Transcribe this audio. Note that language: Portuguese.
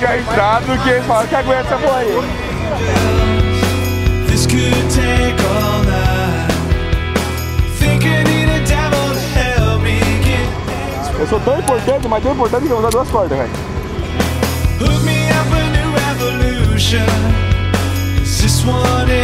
entrado do que fala que aguenta essa porra aí. Eu sou tão importante, mas tão importante que eu vou usar 2 cordas, velho. Hook me up a new revolution, 'cause this one is